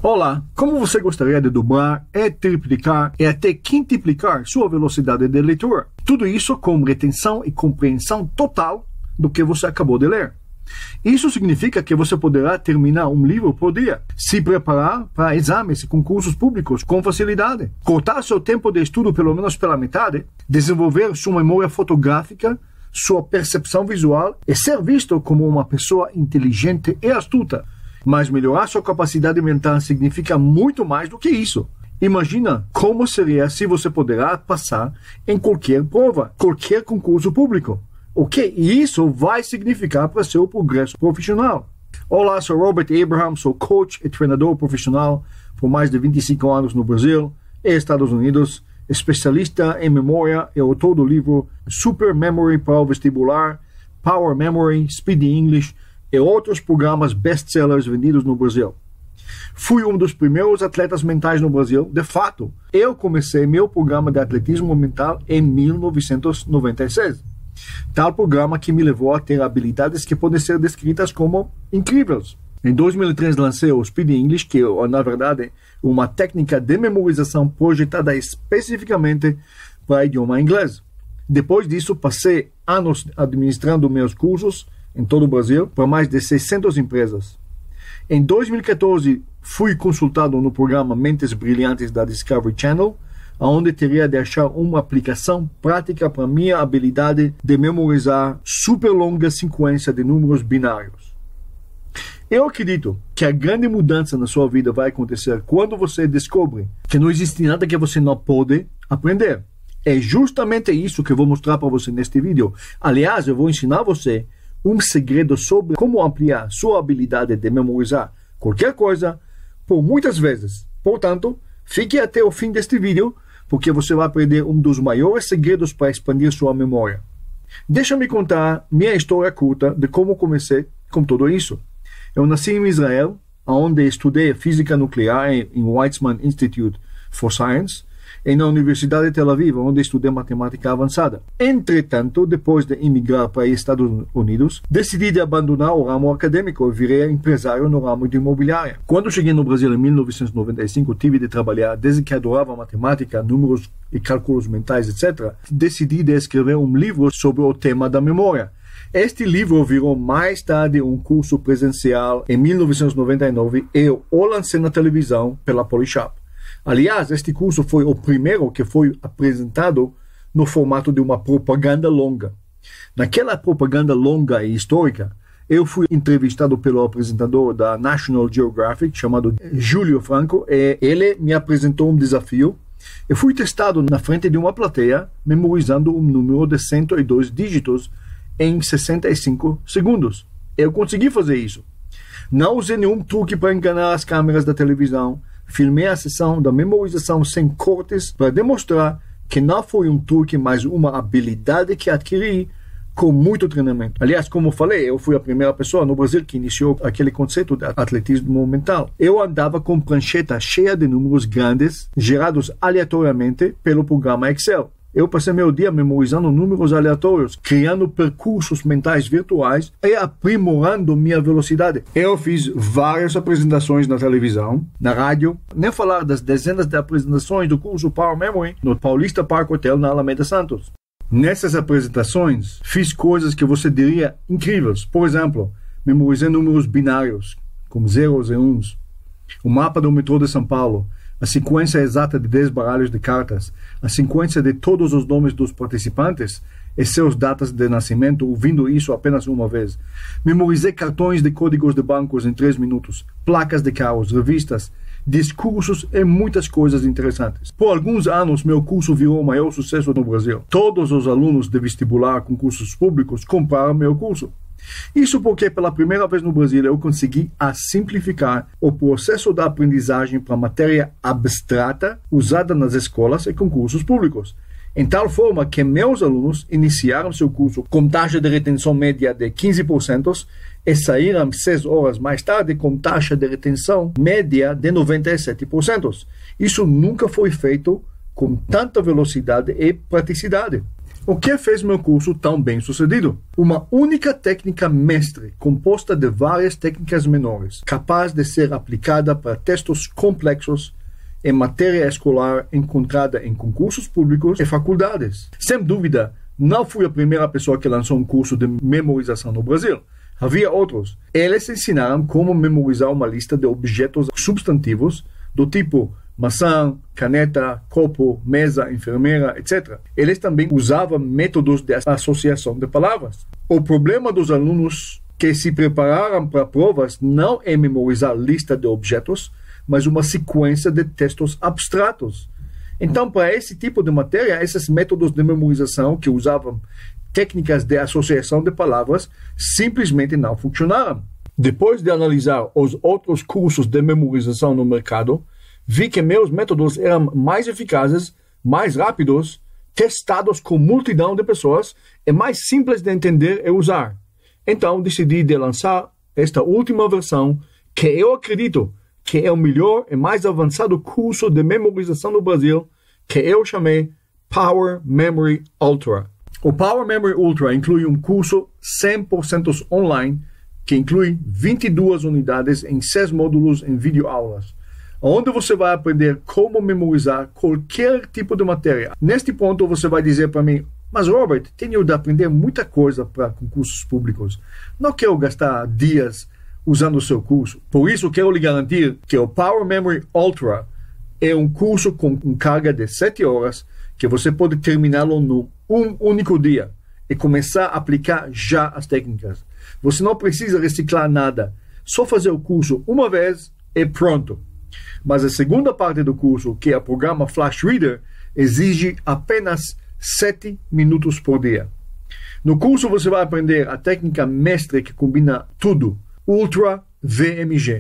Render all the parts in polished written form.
Olá, como você gostaria de dobrar, triplicar e até quintuplicar sua velocidade de leitura? Tudo isso com retenção e compreensão total do que você acabou de ler. Isso significa que você poderá terminar um livro por dia, se preparar para exames e concursos públicos com facilidade, cortar seu tempo de estudo pelo menos pela metade, desenvolver sua memória fotográfica, sua percepção visual e ser visto como uma pessoa inteligente e astuta. Mas melhorar sua capacidade mental significa muito mais do que isso. Imagina como seria se você poderá passar em qualquer prova, qualquer concurso público. O que isso vai significar para seu progresso profissional? Olá, sou Robert Abraham, sou coach e treinador profissional por mais de 25 anos no Brasil e Estados Unidos, especialista em memória e autor do livro Super Memory para o Vestibular, Power Memory, Speed English e outros programas best-sellers vendidos no Brasil. Fui um dos primeiros atletas mentais no Brasil. De fato, eu comecei meu programa de atletismo mental em 1996. Tal programa que me levou a ter habilidades que podem ser descritas como incríveis. Em 2003 lancei o Speed English, que é, na verdade, uma técnica de memorização projetada especificamente para idioma inglês. Depois disso, passei anos administrando meus cursos em todo o Brasil para mais de 600 empresas. Em 2014, fui consultado no programa Mentes Brilhantes da Discovery Channel, onde teria de achar uma aplicação prática para minha habilidade de memorizar super longa sequência de números binários. Eu acredito que a grande mudança na sua vida vai acontecer quando você descobre que não existe nada que você não pode aprender. É justamente isso que eu vou mostrar para você neste vídeo. Aliás, eu vou ensinar você um segredo sobre como ampliar sua habilidade de memorizar qualquer coisa por muitas vezes. Portanto, fique até o fim deste vídeo, porque você vai aprender um dos maiores segredos para expandir sua memória. Deixa-me contar minha história curta de como comecei com tudo isso. Eu nasci em Israel, onde estudei física nuclear em Weizmann Institute for Science, e na Universidade de Tel Aviv, onde estudei matemática avançada. Entretanto, depois de emigrar para os Estados Unidos, decidi de abandonar o ramo acadêmico e virei empresário no ramo de imobiliária. Quando cheguei no Brasil em 1995, tive de trabalhar desde que adorava matemática, números e cálculos mentais, etc. Decidi de escrever um livro sobre o tema da memória. Este livro virou mais tarde um curso presencial em 1999 e eu o lancei na televisão pela Polishop. Aliás, este curso foi o primeiro que foi apresentado no formato de uma propaganda longa. Naquela propaganda longa e histórica, eu fui entrevistado pelo apresentador da National Geographic, chamado Júlio Franco, e ele me apresentou um desafio. Eu fui testado na frente de uma plateia, memorizando um número de 102 dígitos em 65 segundos. Eu consegui fazer isso. Não usei nenhum truque para enganar as câmeras da televisão. Filmei a sessão da memorização sem cortes para demonstrar que não foi um truque, mas uma habilidade que adquiri com muito treinamento. Aliás, como falei, eu fui a primeira pessoa no Brasil que iniciou aquele conceito de atletismo mental. Eu andava com prancheta cheia de números grandes, gerados aleatoriamente pelo programa Excel. Eu passei meu dia memorizando números aleatórios, criando percursos mentais virtuais e aprimorando minha velocidade. Eu fiz várias apresentações na televisão, na rádio, nem falar das dezenas de apresentações do curso Power Memory no Paulista Park Hotel na Alameda Santos. Nessas apresentações, fiz coisas que você diria incríveis. Por exemplo, memorizei números binários, como zeros e uns, o mapa do metrô de São Paulo, a sequência exata de 10 baralhos de cartas, a sequência de todos os nomes dos participantes e seus datas de nascimento, ouvindo isso apenas uma vez. Memorizei cartões de códigos de bancos em 3 minutos, placas de carros, revistas, discursos e muitas coisas interessantes. Por alguns anos, meu curso virou o maior sucesso no Brasil. Todos os alunos de vestibular, concursos públicos, compraram meu curso. Isso porque pela primeira vez no Brasil eu consegui simplificar o processo da aprendizagem para matéria abstrata usada nas escolas e concursos públicos, em tal forma que meus alunos iniciaram seu curso com taxa de retenção média de 15% e saíram 6 horas mais tarde com taxa de retenção média de 97%. Isso nunca foi feito com tanta velocidade e praticidade. O que fez meu curso tão bem sucedido? Uma única técnica mestre, composta de várias técnicas menores, capaz de ser aplicada para textos complexos em matéria escolar encontrada em concursos públicos e faculdades. Sem dúvida, não fui a primeira pessoa que lançou um curso de memorização no Brasil. Havia outros. Eles ensinaram como memorizar uma lista de objetos substantivos do tipo maçã, caneta, copo, mesa, enfermeira, etc. Eles também usavam métodos de associação de palavras. O problema dos alunos que se prepararam para provas não é memorizar lista de objetos, mas uma sequência de textos abstratos. Então, para esse tipo de matéria, esses métodos de memorização que usavam técnicas de associação de palavras simplesmente não funcionaram. Depois de analisar os outros cursos de memorização no mercado, vi que meus métodos eram mais eficazes, mais rápidos, testados com multidão de pessoas e mais simples de entender e usar. Então, decidi de lançar esta última versão, que eu acredito que é o melhor e mais avançado curso de memorização no Brasil, que eu chamei Power Memory Ultra. O Power Memory Ultra inclui um curso 100% online, que inclui 22 unidades em 6 módulos em videoaulas, onde você vai aprender como memorizar qualquer tipo de matéria. Neste ponto, você vai dizer para mim, mas Robert, tenho de aprender muita coisa para concursos públicos. Não quero gastar dias usando o seu curso. Por isso, quero lhe garantir que o Power Memory Ultra é um curso com carga de 7 horas, que você pode terminá-lo num único dia e começar a aplicar já as técnicas. Você não precisa reciclar nada. Só fazer o curso uma vez e pronto. Mas a segunda parte do curso, que é o programa Flash Reader, exige apenas 7 minutos por dia. No curso você vai aprender a técnica mestre que combina tudo, Ultra VMG.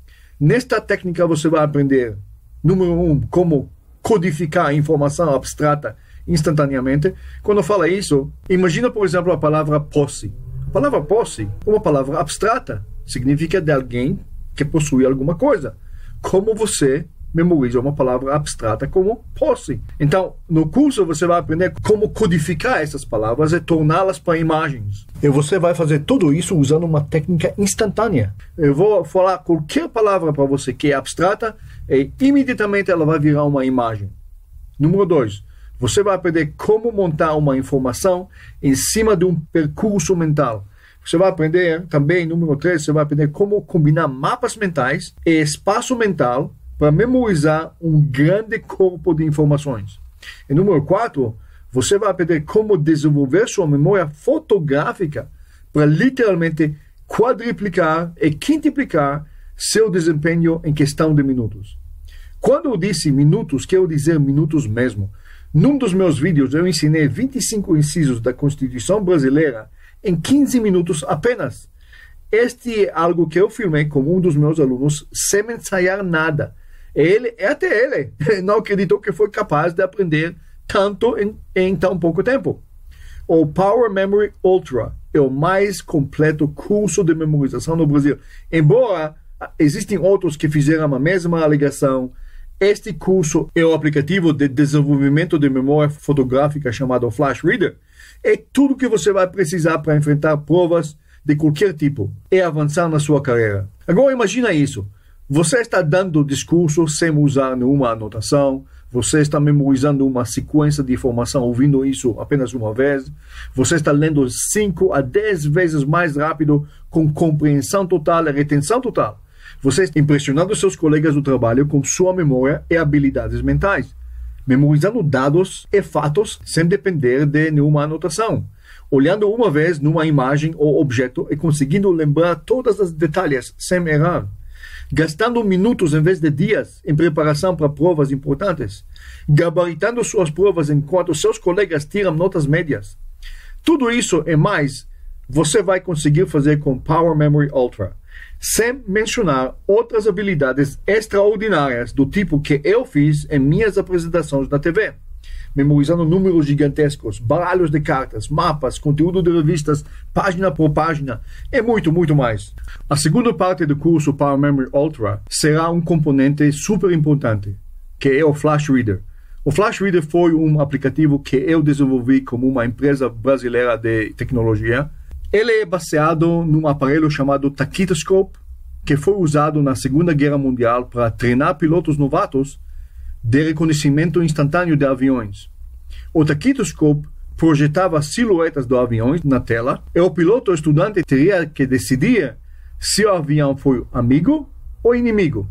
Nesta técnica você vai aprender, número 1, como codificar a informação abstrata instantaneamente. Quando eu falo isso, imagina, por exemplo, a palavra posse. A palavra posse é uma palavra abstrata. Significa de alguém que possui alguma coisa. Como você memoriza uma palavra abstrata como posse? Então, no curso você vai aprender como codificar essas palavras e torná-las para imagens. E você vai fazer tudo isso usando uma técnica instantânea. Eu vou falar qualquer palavra para você que é abstrata e imediatamente ela vai virar uma imagem. Número 2. Você vai aprender como montar uma informação em cima de um percurso mental. Você vai aprender também, número 3, você vai aprender como combinar mapas mentais e espaço mental para memorizar um grande corpo de informações. E número 4, você vai aprender como desenvolver sua memória fotográfica para literalmente quadriplicar e quintuplicar seu desempenho em questão de minutos. Quando eu disse minutos, quero dizer minutos mesmo. Num dos meus vídeos eu ensinei 25 incisos da Constituição Brasileira em 15 minutos apenas. Este é algo que eu filmei com um dos meus alunos sem ensaiar nada. Até ele não acreditou que foi capaz de aprender tanto em tão pouco tempo. O Power Memory Ultra é o mais completo curso de memorização no Brasil. Embora existem outros que fizeram a mesma alegação, este curso é o aplicativo de desenvolvimento de memória fotográfica chamado Flash Reader. É tudo que você vai precisar para enfrentar provas de qualquer tipo e avançar na sua carreira. Agora imagina isso. Você está dando discurso sem usar nenhuma anotação. Você está memorizando uma sequência de informação ouvindo isso apenas uma vez. Você está lendo 5 a 10 vezes mais rápido com compreensão total e retenção total. Você está impressionando seus colegas do trabalho com sua memória e habilidades mentais, memorizando dados e fatos sem depender de nenhuma anotação, olhando uma vez numa imagem ou objeto e conseguindo lembrar todas as detalhes sem errar, gastando minutos em vez de dias em preparação para provas importantes, gabaritando suas provas enquanto seus colegas tiram notas médias. Tudo isso e mais você vai conseguir fazer com Power Memory Ultra, sem mencionar outras habilidades extraordinárias do tipo que eu fiz em minhas apresentações na TV, memorizando números gigantescos, baralhos de cartas, mapas, conteúdo de revistas, página por página e muito, muito mais. A segunda parte do curso Power Memory Ultra será um componente super importante, que é o Flash Reader. O Flash Reader foi um aplicativo que eu desenvolvi como uma empresa brasileira de tecnologia. Ele é baseado num aparelho chamado Tachytoscope, que foi usado na Segunda Guerra Mundial para treinar pilotos novatos de reconhecimento instantâneo de aviões. O Tachytoscope projetava silhuetas dos aviões na tela e o piloto ou estudante teria que decidir se o avião foi amigo ou inimigo.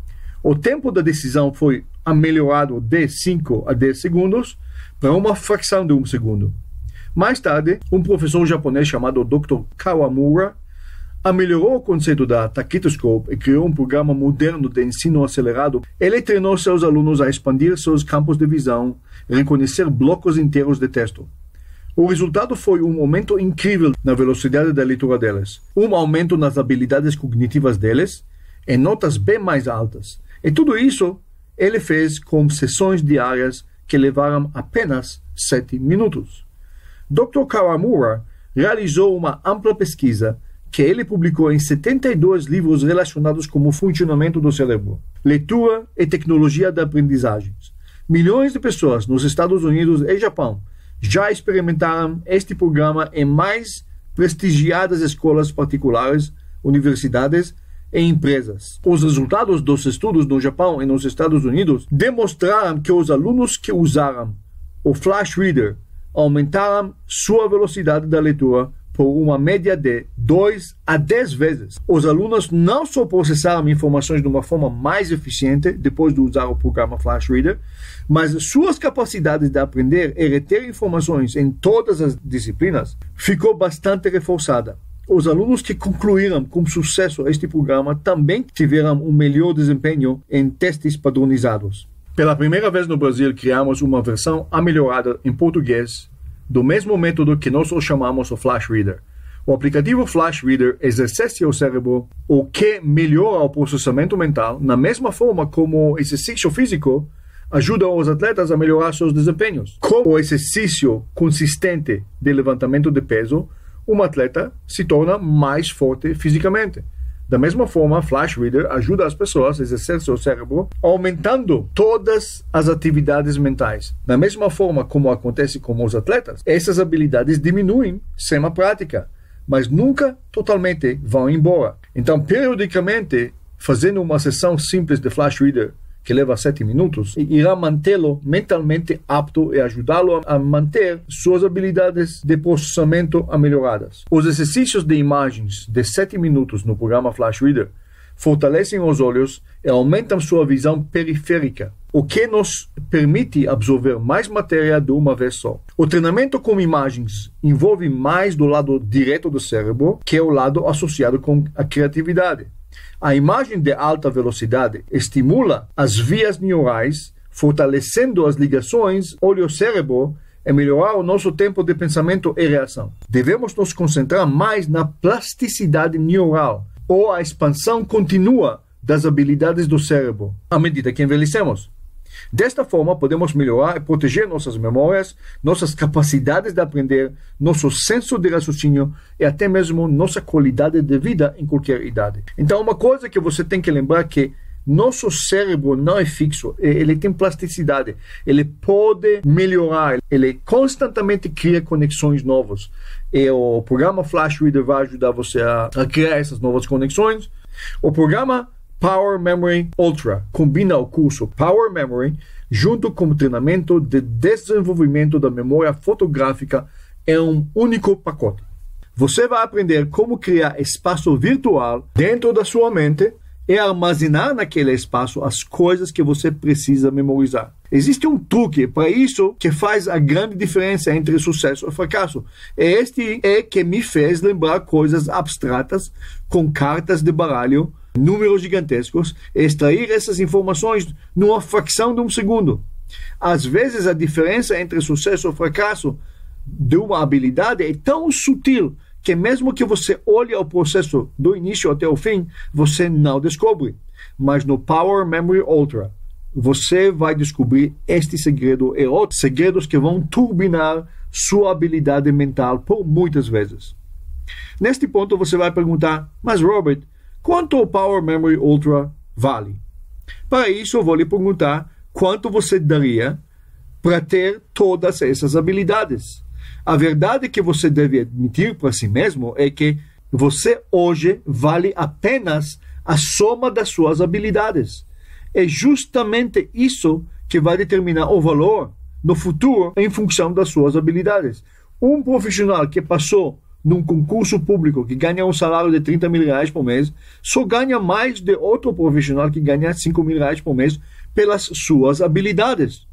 O tempo da decisão foi melhorado de 5 a 10 segundos para uma fração de um segundo. Mais tarde, um professor japonês chamado Dr. Kawamura melhorou o conceito da Tachytoscope e criou um programa moderno de ensino acelerado. Ele treinou seus alunos a expandir seus campos de visão e reconhecer blocos inteiros de texto. O resultado foi um aumento incrível na velocidade da leitura deles, um aumento nas habilidades cognitivas deles e notas bem mais altas. E tudo isso ele fez com sessões diárias que levaram apenas 7 minutos. Dr. Kawamura realizou uma ampla pesquisa que ele publicou em 72 livros relacionados com o funcionamento do cérebro, leitura e tecnologia de aprendizagens. Milhões de pessoas nos Estados Unidos e Japão já experimentaram este programa em mais prestigiadas escolas particulares, universidades e empresas. Os resultados dos estudos no Japão e nos Estados Unidos demonstraram que os alunos que usaram o Flash Reader aumentaram sua velocidade da leitura por uma média de 2 a 10 vezes. Os alunos não só processaram informações de uma forma mais eficiente depois de usar o programa Flash Reader, mas suas capacidades de aprender e reter informações em todas as disciplinas ficou bastante reforçada. Os alunos que concluíram com sucesso este programa também tiveram um melhor desempenho em testes padronizados. Pela primeira vez no Brasil, criamos uma versão melhorada em português do mesmo método que nós o chamamos o Flash Reader. O aplicativo Flash Reader exercita o cérebro, o que melhora o processamento mental, na mesma forma como o exercício físico ajuda os atletas a melhorar seus desempenhos. Com o exercício consistente de levantamento de peso, um atleta se torna mais forte fisicamente. Da mesma forma, Flash Reader ajuda as pessoas a exercer seu cérebro, aumentando todas as atividades mentais. Da mesma forma como acontece com os atletas, essas habilidades diminuem sem a prática, mas nunca totalmente vão embora. Então, periodicamente, fazendo uma sessão simples de Flash Reader, que leva 7 minutos, irá mantê-lo mentalmente apto e ajudá-lo a manter suas habilidades de processamento melhoradas. Os exercícios de imagens de 7 minutos no programa Flash Reader fortalecem os olhos e aumentam sua visão periférica, o que nos permite absorver mais matéria de uma vez só. O treinamento com imagens envolve mais do lado direito do cérebro que o lado associado com a criatividade. A imagem de alta velocidade estimula as vias neurais, fortalecendo as ligações olho-cérebro e melhorar o nosso tempo de pensamento e reação. Devemos nos concentrar mais na plasticidade neural, ou a expansão contínua das habilidades do cérebro, à medida que envelhecemos. Desta forma, podemos melhorar e proteger nossas memórias, nossas capacidades de aprender, nosso senso de raciocínio e até mesmo nossa qualidade de vida em qualquer idade. Então, uma coisa que você tem que lembrar é que nosso cérebro não é fixo, ele tem plasticidade, ele pode melhorar, ele constantemente cria conexões novas. E o programa Flash Reader vai ajudar você a criar essas novas conexões. O programa Power Memory Ultra combina o curso Power Memory junto com o treinamento de desenvolvimento da memória fotográfica em um único pacote. Você vai aprender como criar espaço virtual dentro da sua mente e armazenar naquele espaço as coisas que você precisa memorizar. Existe um truque para isso que faz a grande diferença entre sucesso e fracasso. E este é que me fez lembrar coisas abstratas com cartas de baralho, números gigantescos, e extrair essas informações numa fração de um segundo. Às vezes a diferença entre sucesso e fracasso de uma habilidade é tão sutil que mesmo que você olhe o processo do início até o fim, você não descobre. Mas no Power Memory Ultra, você vai descobrir este segredo e outros segredos que vão turbinar sua habilidade mental por muitas vezes. Neste ponto você vai perguntar, mas Robert, quanto o Power Memory Ultra vale? Para isso eu vou lhe perguntar quanto você daria para ter todas essas habilidades. A verdade que você deve admitir para si mesmo é que você hoje vale apenas a soma das suas habilidades. É justamente isso que vai determinar o valor no futuro em função das suas habilidades. Um profissional que passou num concurso público que ganha um salário de 30 mil reais por mês, só ganha mais de outro profissional que ganha 5 mil reais por mês pelas suas habilidades.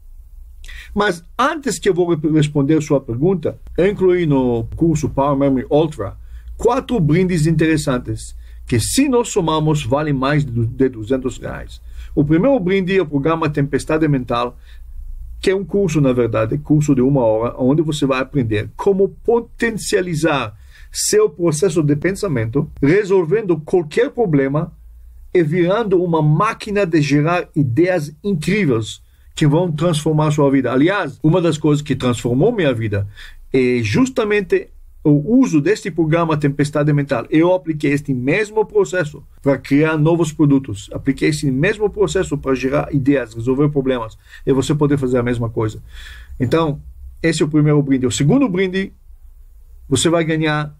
Mas antes que eu vou responder a sua pergunta, eu incluí no curso Power Memory Ultra 4 brindes interessantes que, se nós somarmos, valem mais de 200 reais. O primeiro brinde é o programa Tempestade Mental, que é um curso, na verdade, curso de 1 hora, onde você vai aprender como potencializar seu processo de pensamento, resolvendo qualquer problema e virando uma máquina de gerar ideias incríveis que vão transformar sua vida. Aliás, uma das coisas que transformou minha vida é justamente o uso deste programa Tempestade Mental. Eu apliquei este mesmo processo para criar novos produtos. Apliquei este mesmo processo para gerar ideias, resolver problemas. E você pode fazer a mesma coisa. Então, esse é o primeiro brinde. O segundo brinde, você vai ganhar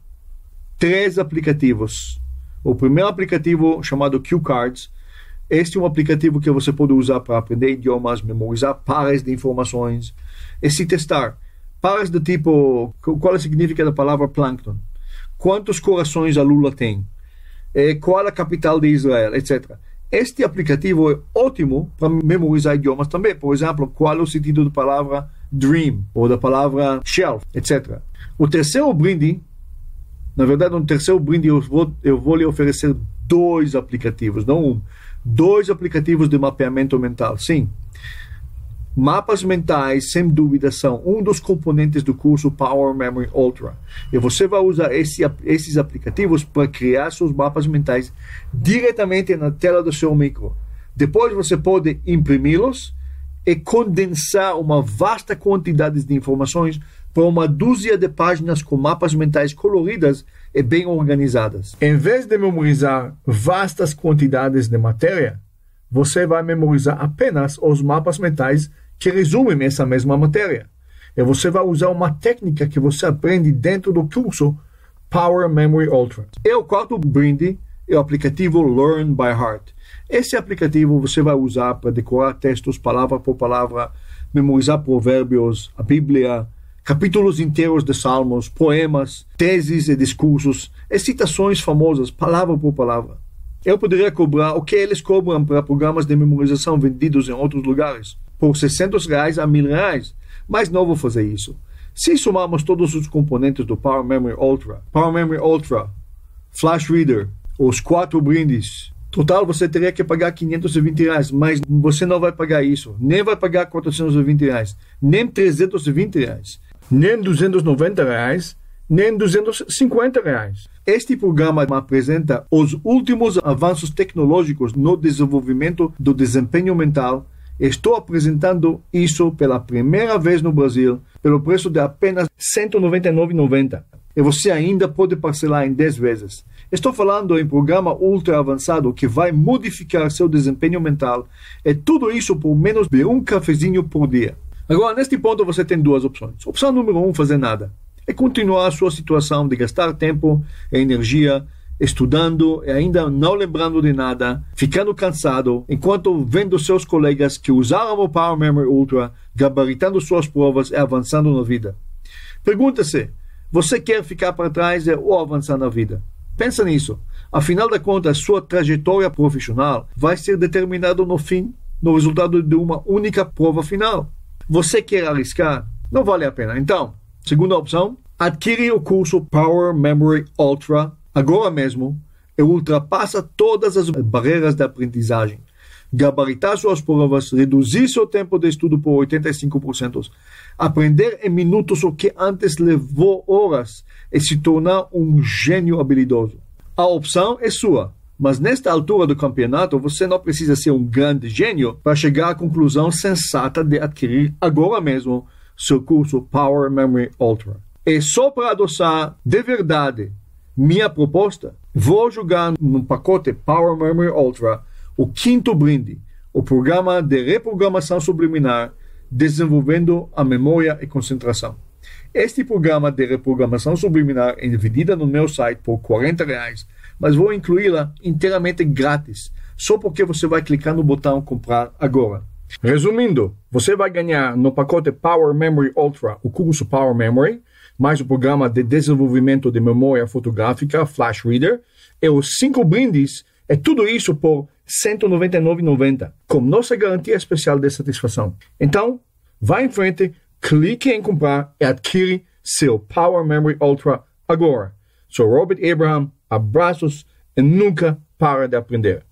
3 aplicativos. O primeiro aplicativo, chamado Q-Cards. Este é um aplicativo que você pode usar para aprender idiomas, memorizar pares de informações e se testar. Pares do tipo, qual é o significado da palavra plâncton? Quantos corações a Lula tem? Qual é a capital de Israel? Etc. Este aplicativo é ótimo para memorizar idiomas também. Por exemplo, qual é o sentido da palavra dream? Ou da palavra shelf? Etc. O terceiro brinde, na verdade, no terceiro brinde eu vou lhe oferecer 2 aplicativos, não um. 2 aplicativos de mapeamento mental. Sim. Mapas mentais, sem dúvida, são um dos componentes do curso Power Memory Ultra. E você vai usar esses aplicativos para criar seus mapas mentais diretamente na tela do seu micro. Depois você pode imprimi-los e condensar uma vasta quantidade de informações para uma dúzia de páginas com mapas mentais coloridas e bem organizadas. Em vez de memorizar vastas quantidades de matéria, você vai memorizar apenas os mapas mentais que resumem essa mesma matéria. E você vai usar uma técnica que você aprende dentro do curso Power Memory Ultra. E o quarto brinde é o aplicativo Learn by Heart. Esse aplicativo você vai usar para decorar textos palavra por palavra, memorizar provérbios, a Bíblia, capítulos inteiros de salmos, poemas, teses e discursos, e citações famosas, palavra por palavra. Eu poderia cobrar o que eles cobram para programas de memorização vendidos em outros lugares, por 600 reais a 1.000 reais, mas não vou fazer isso. Se somarmos todos os componentes do Power Memory Ultra, Flash Reader, os 4 brindes, total você teria que pagar 520 reais, mas você não vai pagar isso, nem vai pagar 420 reais, nem 320 reais, nem 290 reais, nem 250 reais. Este programa apresenta os últimos avanços tecnológicos no desenvolvimento do desempenho mental. Estou apresentando isso pela primeira vez no Brasil pelo preço de apenas R$ 199,90. E você ainda pode parcelar em 10 vezes. Estou falando em programa ultra avançado que vai modificar seu desempenho mental. E tudo isso por menos de um cafezinho por dia. Agora, neste ponto, você tem 2 opções. Opção número 1, fazer nada. É continuar a sua situação de gastar tempo e energia estudando e ainda não lembrando de nada, ficando cansado, enquanto vendo seus colegas que usaram o Power Memory Ultra, gabaritando suas provas e avançando na vida. Pergunta-se, você quer ficar para trás ou avançar na vida? Pensa nisso. Afinal de contas, sua trajetória profissional vai ser determinada no fim, no resultado de uma única prova final. Você quer arriscar? Não vale a pena. Então, segunda opção, adquire o curso Power Memory Ultra agora mesmo e ultrapassa todas as barreiras de aprendizagem. Gabaritar suas provas, reduzir seu tempo de estudo por 85%, aprender em minutos o que antes levou horas e se tornar um gênio habilidoso. A opção é sua, mas nesta altura do campeonato você não precisa ser um grande gênio para chegar à conclusão sensata de adquirir agora mesmo seu curso Power Memory Ultra. E só para adoçar de verdade minha proposta, vou jogar no pacote Power Memory Ultra o 5º brinde, o programa de reprogramação subliminar desenvolvendo a memória e concentração. Este programa de reprogramação subliminar é vendida no meu site por R$40, mas vou incluí-la inteiramente grátis, só porque você vai clicar no botão comprar agora. Resumindo, você vai ganhar no pacote Power Memory Ultra o curso Power Memory, mais o programa de desenvolvimento de memória fotográfica Flash Reader, e os 5 brindes, é tudo isso por R$199,90, com nossa garantia especial de satisfação. Então, vá em frente, clique em comprar e adquire seu Power Memory Ultra agora. Sou Robert Abraham, abraços e nunca para de aprender.